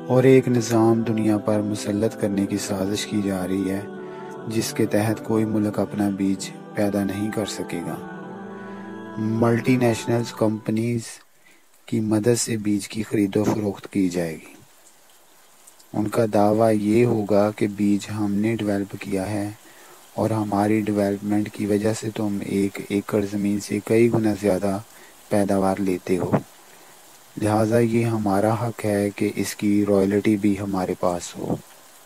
اور ایک نظام دنیا پر مسلط کرنے کی سازش کی جا رہی ہے جس کے تحت کوئی ملک اپنا بیج پیدا نہیں کر سکے گا۔ ملٹی نیشنلز کمپنیز کی مدد سے بیج کی خرید و فروخت کی جائے گی۔ ان کا دعویٰ یہ ہوگا کہ بیج ہم نے ڈیولپ کیا ہے اور ہماری ڈیولپمنٹ کی وجہ سے تم 1 ایکڑ زمین سے کئی گنا زیادہ پیداوار لیتے ہو، لہٰذا یہ ہمارا حق ہے کہ اس کی رائلٹی بھی ہمارے پاس ہو۔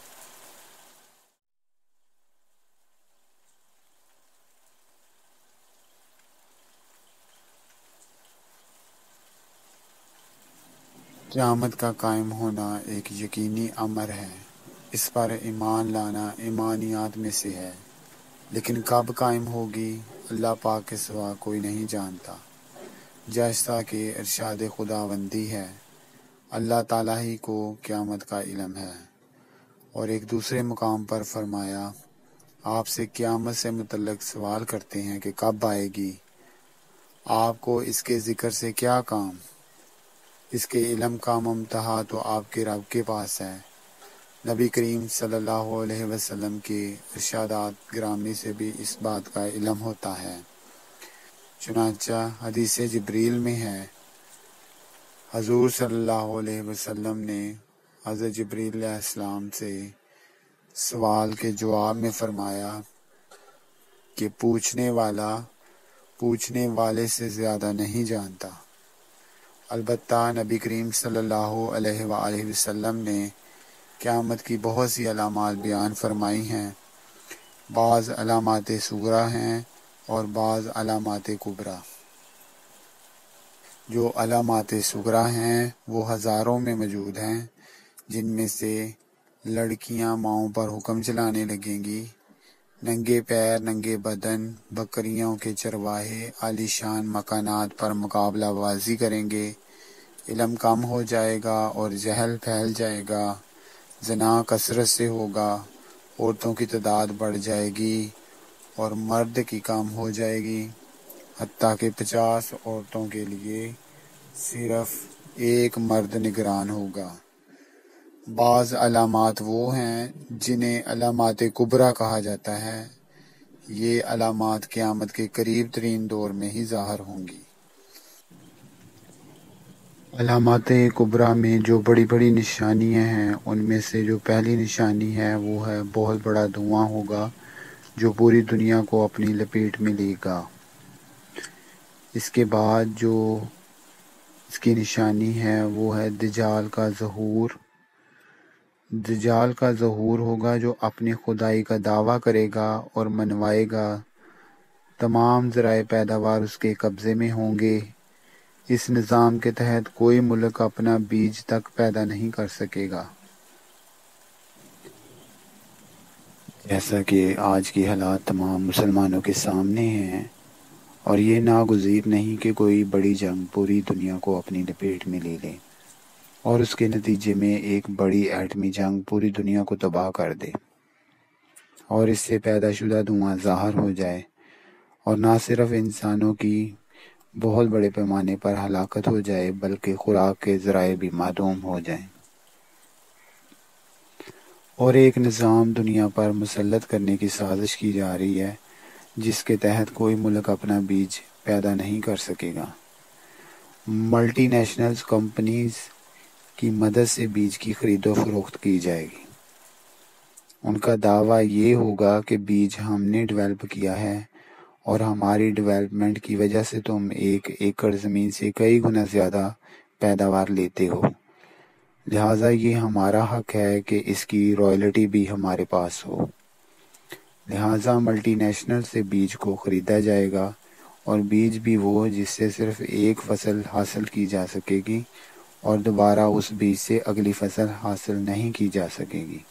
قیامت کا قائم ہونا ایک یقینی امر ہے، اس پر ایمان لانا ایمانیات میں سے ہے، لیکن کب قائم ہوگی اللہ پاک کے سوا کوئی نہیں جانتا۔ جیسا کہ ارشاد خداوندی ہے، اللہ تعالیٰ ہی کو قیامت کا علم ہے۔ اور ایک دوسرے مقام پر فرمایا، آپ سے قیامت سے متعلق سوال کرتے ہیں کہ کب آئے گی، آپ کو اس کے ذکر سے کیا کام، اس کے علم کا منتہا تو آپ کے رب کے پاس ہے۔ نبی کریم صلی اللہ علیہ وسلم کے ارشادات گرامی سے بھی اس بات کا علم ہوتا ہے۔ چنانچہ حدیث جبریل میں ہے، حضور صلی اللہ علیہ وسلم نے حضرت جبریل علیہ السلام سے سوال کے جواب میں فرمایا کہ پوچھنے والا پوچھنے والے سے زیادہ نہیں جانتا۔ البتہ نبی کریم صلی اللہ علیہ وآلہ وسلم نے قیامت کی بہت سی علامات بیان فرمائی ہیں۔ بعض علامات صغریٰ ہیں اور بعض علامات کبریٰ۔ جو علامات صغریٰ ہیں وہ ہزاروں میں موجود ہیں، جن میں سے لڑکیاں ماؤں پر حکم چلانے لگیں گی، ننگے پیر ننگے بدن بکریوں کے چرواہے عالی شان مکانات پر مقابلہ بازی کریں گے، علم کم ہو جائے گا اور جہل پھیل جائے گا، زنا کثرت سے ہوگا، عورتوں کی تعداد بڑھ جائے گی اور مرد کی کم ہو جائے گی، حتیٰ کہ 50 عورتوں کے لیے صرف ایک مرد نگران ہوگا۔ بعض علامات وہ ہیں جنہیں علامات کبریٰ کہا جاتا ہے۔ یہ علامات قیامت کے قریب ترین دور میں ہی ظاہر ہوں گی۔ علامات کبریٰ میں جو بڑی بڑی نشانیاں ہیں، ان میں سے جو پہلی نشانی ہے وہ ہے بہت بڑا دھواں ہوگا جو پوری دنیا کو اپنی لپیٹ میں لے گا۔ اس کے بعد جو اس کی نشانی ہے وہ ہے دجال کا ظہور۔ دجال کا ظہور ہوگا جو اپنی خدائی کا دعویٰ کرے گا اور منوائے گا، تمام ذرائع پیداوار اس کے قبضے میں ہوں گے۔ اس نظام کے تحت کوئی ملک اپنا بیج تک پیدا نہیں کر سکے گا۔ جیسا کہ آج کی حالات تمام مسلمانوں کے سامنے ہیں، اور یہ ناگزیر نہیں کہ کوئی بڑی جنگ پوری دنیا کو اپنی لپیٹ میں لے لے اور اس کے نتیجے میں ایک بڑی ایٹمی جنگ پوری دنیا کو تباہ کر دے، اور اس سے پیدا شدہ دھواں ظاہر ہو جائے، اور نہ صرف انسانوں کی بہت بڑے پیمانے پر ہلاکت ہو جائے بلکہ خوراک کے ذرائع بھی معدوم ہو جائیں، اور ایک نظام دنیا پر مسلط کرنے کی سازش کی جا رہی ہے جس کے تحت کوئی ملک اپنا بیج پیدا نہیں کر سکے گا۔ ملٹی نیشنلز کمپنیز کی مدد سے بیج کی خرید و فروخت کی جائے گی۔ ان کا دعویٰ یہ ہوگا کہ بیج ہم نے ڈیولپ کیا ہے اور ہماری ڈیولپمنٹ کی وجہ سے تم 1 ایکڑ زمین سے کئی گنا زیادہ پیداوار لیتے ہو، لہٰذا یہ ہمارا حق ہے کہ اس کی رائلٹی بھی ہمارے پاس ہو۔ لہٰذا ملٹی نیشنل سے بیج کو خریدا جائے گا، اور بیج بھی وہ جس سے صرف ایک فصل حاصل کی جا سکے گی اور دوبارہ اس بیج سے اگلی فصل حاصل نہیں کی جا سکے گی۔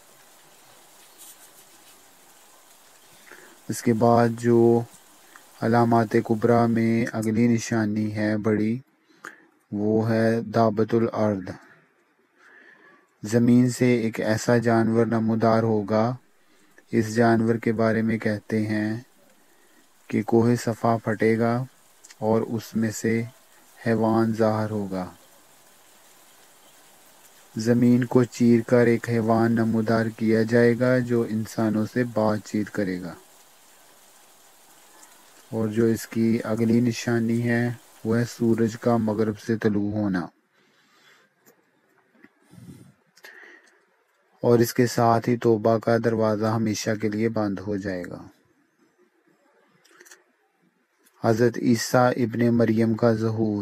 اس کے بعد جو علامات کبریٰ میں اگلی نشانی ہے بڑی، وہ ہے دابۃ الارض۔ زمین سے ایک ایسا جانور نمودار ہوگا، اس جانور کے بارے میں کہتے ہیں کہ کوہ صفا پھٹے گا اور اس میں سے حیوان ظاہر ہوگا۔ زمین کو چیر کر ایک حیوان نمودار کیا جائے گا جو انسانوں سے بات چیت کرے گا، اور جو اس کی اگلی نشانی ہے وہ ہے سورج کا مغرب سے طلوع ہونا، اور اس کے ساتھ ہی توبہ کا دروازہ ہمیشہ کے لیے بند ہو جائے گا۔ حضرت عیسیٰ ابن مریم کا ظہور،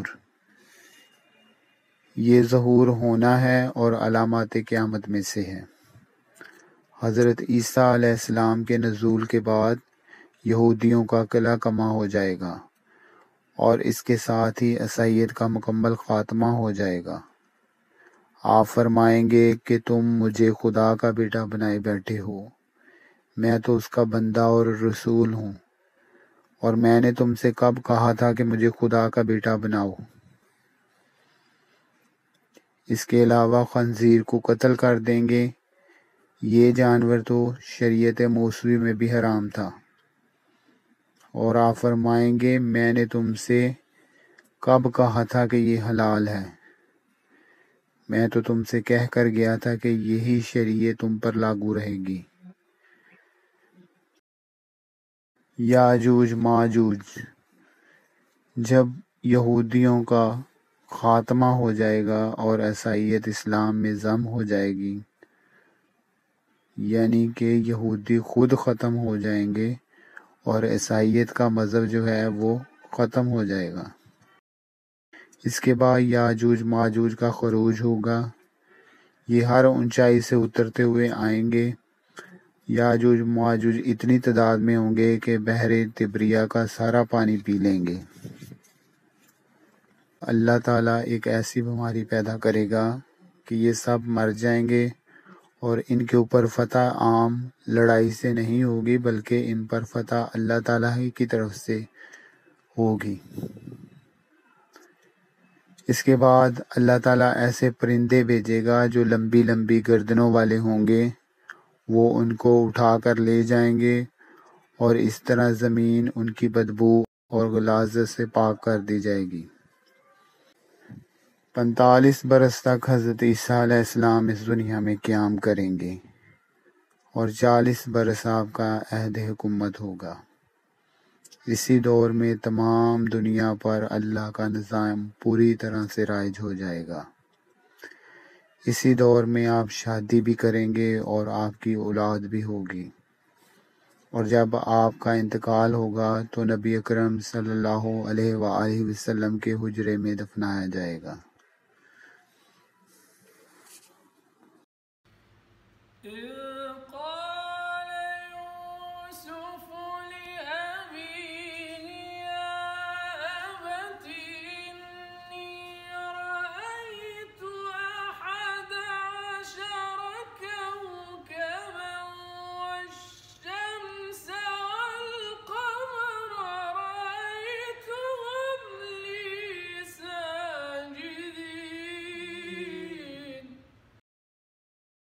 یہ ظہور ہونا ہے اور علامات قیامت میں سے ہے۔ حضرت عیسیٰ علیہ السلام کے نزول کے بعد یہودیوں کا قلع کما ہو جائے گا، اور اس کے ساتھ ہی عیسائیت کا مکمل خاتمہ ہو جائے گا۔ آپ فرمائیں گے کہ تم مجھے خدا کا بیٹا بنائے بیٹھے ہو، میں تو اس کا بندہ اور رسول ہوں، اور میں نے تم سے کب کہا تھا کہ مجھے خدا کا بیٹا بناؤ؟ اس کے علاوہ خنزیر کو قتل کر دیں گے، یہ جانور تو شریعت موسوی میں بھی حرام تھا، اور آپ فرمائیں گے میں نے تم سے کب کہا تھا کہ یہ حلال ہے؟ میں تو تم سے کہہ کر گیا تھا کہ یہی شریعت تم پر لاگو رہے گی۔ یاجوج ماجوج، جب یہودیوں کا خاتمہ ہو جائے گا اور عیسائیت اسلام میں ضم ہو جائے گی، یعنی کہ یہودی خود ختم ہو جائیں گے اور عیسائیت کا مذہب جو ہے وہ ختم ہو جائے گا۔ اس کے بعد یاجوج ماجوج کا خروج ہوگا، یہ ہر اونچائی سے اترتے ہوئے آئیں گے۔ یاجوج ماجوج اتنی تعداد میں ہوں گے کہ بحر تبریہ کا سارا پانی پی لیں گے۔ اللہ تعالیٰ ایک ایسی بیماری پیدا کرے گا کہ یہ سب مر جائیں گے، اور ان کے اوپر فتح عام لڑائی سے نہیں ہوگی، بلکہ ان پر فتح اللہ تعالیٰ ہی کی طرف سے ہوگی۔ اس کے بعد اللہ تعالیٰ ایسے پرندے بھیجے گا جو لمبی لمبی گردنوں والے ہوں گے، وہ ان کو اٹھا کر لے جائیں گے، اور اس طرح زمین ان کی بدبو اور غلاظت سے پاک کر دی جائے گی۔ 45 برس تک حضرت عیسیٰ علیہ السلام اس دنیا میں قیام کریں گے، اور 40 برس آپ کا عہد حکومت ہوگا۔ اسی دور میں تمام دنیا پر اللہ کا نظام پوری طرح سے رائج ہو جائے گا۔ اسی دور میں آپ شادی بھی کریں گے اور آپ کی اولاد بھی ہوگی، اور جب آپ کا انتقال ہوگا تو نبی اکرم صلی اللہ علیہ وآلہ وسلم کے حجرے میں دفنایا جائے گا۔